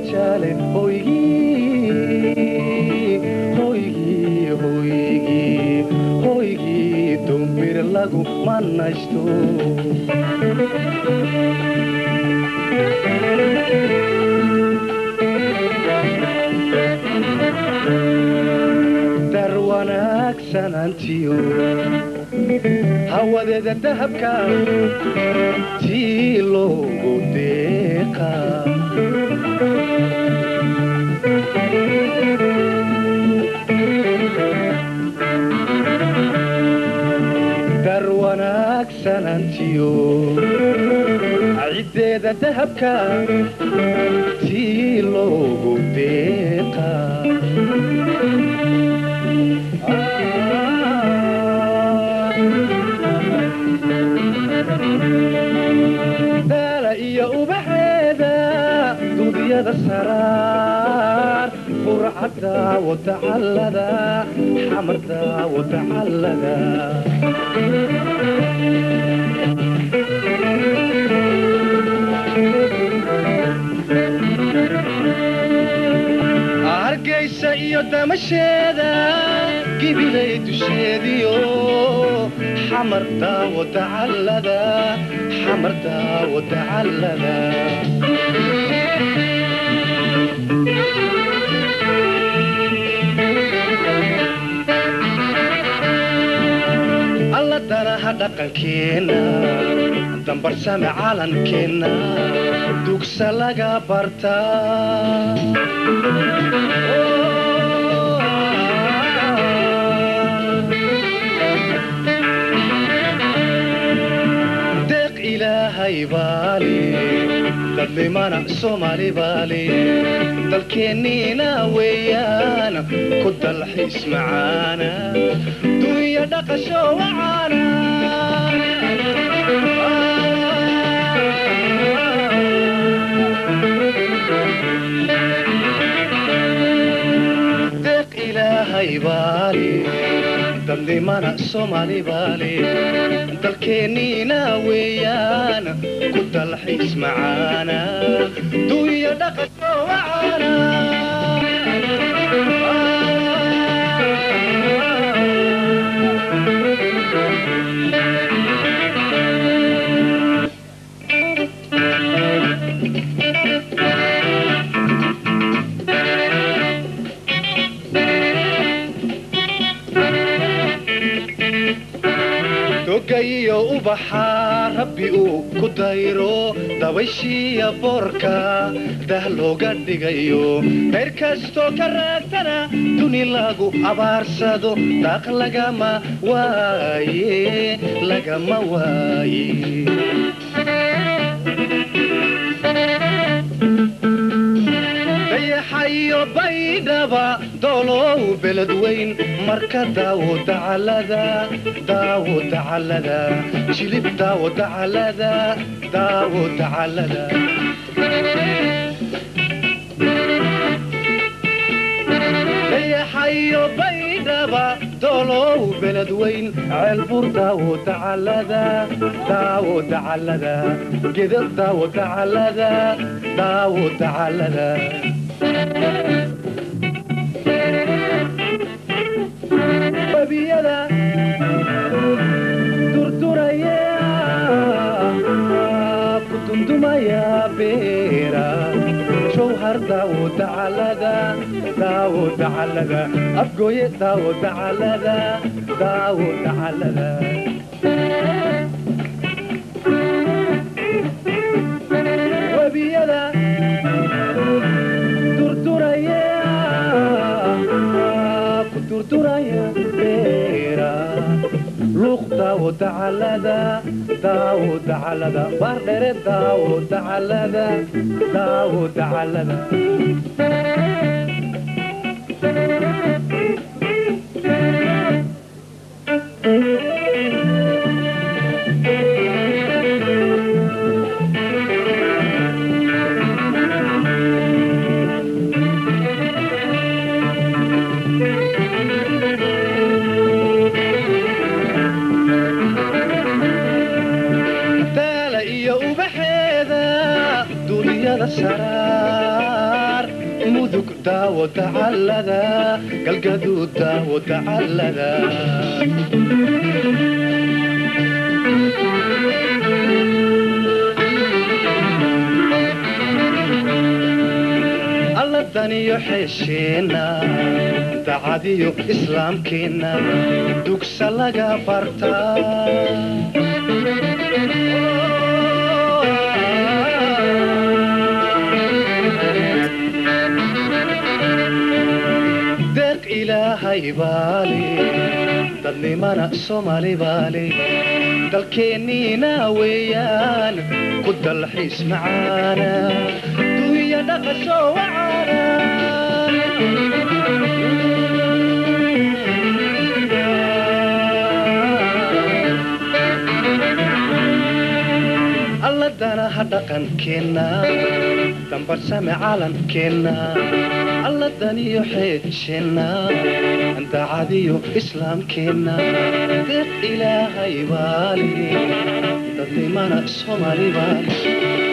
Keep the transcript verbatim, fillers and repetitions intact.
wajaale hoygii hoygii hoygii hoygii dumbir lagu manaysto dar wanaagsanantiyo hawadeeda dahabka tii loogu deeqa dar wanaagsanantiyo ciddeeda dahabka tii loogu deeqa daala iyo ubaxeeda duudyada saraar burcadda watacallada xamarda watacallada hargeysa iyo damasheeda gibilay dusheediyo xamarda watacallada xamarda watacallada alla danaha dhaqankeena dambarsame calankeena dugsa laga bartaa deeq ilaahay baali dadlimana soomaali baali dalkeenniina weeyaan ku dalxiis macaana dunya dhaqasho wacaana deeq ilaahay baali dadlimana soomaali baali dalkeenniina weeyaan ku dalxiis macaana dunya dhaqasho wacaana dogayo ubaxa rabbi uu ku dayro dabayshiya boorka dah looga dhigayo qayr kastoo ka raagtana duni lagu abaarsado daaq lagama waaye lagama waaye dayaxayo baydhaba doolow beledweyn marka daawo dacalada daawo dacalada jilib daawo dacalada daawo dacalada dayaxayo baydhaba doolow beledweyn ceelbur daawo dacalada daawo dacalada gedad daawo dacalada daawo dacalada babiyada durduraya ku dundumaya beera jowhar daawo dacalada daawo dacalada afgooye daawo dacalada daawo dacalada wabiyada durduraya ku durduraya beera luuq daawo dacalada daawo dacalada baardhere daawo dacalada daawo dacalada daala iyo ubaxeeda duunyada saraar mudug daawo tacallada galgaduud daawo tacallada alla daniyo xesheena dacadiyo islaamkeena dugsa laga bartaa إلهي بالي دلني منا سومالي بالي دلكينينا ويان كد الحيس معانا دويا نقشو وعانا الله دانا هدقن كينا دنبر سامي عالم كينا الله دانيو حيشنا انت عاديو اسلام كينا دق الهي بالي ددني مانا سومالي بالي